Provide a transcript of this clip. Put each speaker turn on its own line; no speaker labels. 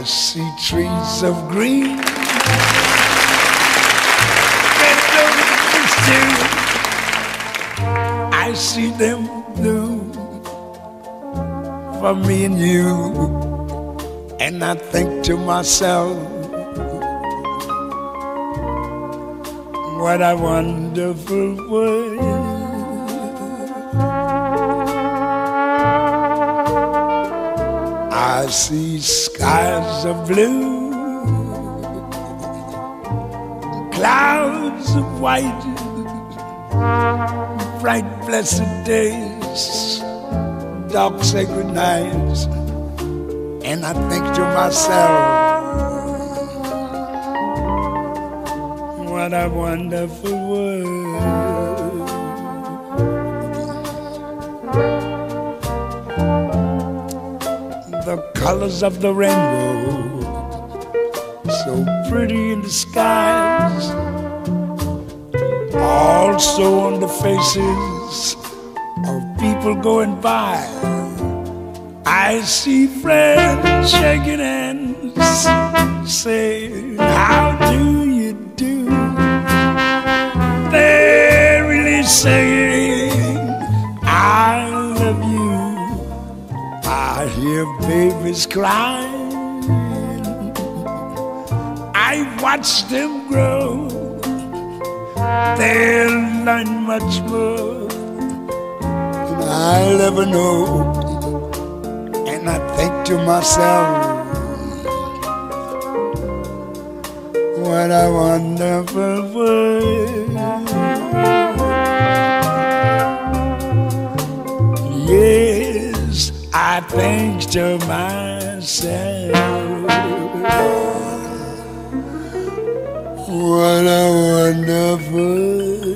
I see trees of green, red roses too. I see them blue for me and you. And I think to myself, what a wonderful world. I see skies of blue, clouds of white, bright blessed days, dark sacred nights. And I think to myself, what a wonderful world. The colors of the rainbow, so pretty in the skies, also on the faces of people going by. I see friends shaking hands, saying, how do you do? They're really saying, I love you. I hear babies crying, I watch them grow. They'll learn much more than I'll ever know. And I think to myself, what a wonderful world. Yes, I think to myself, what a wonderful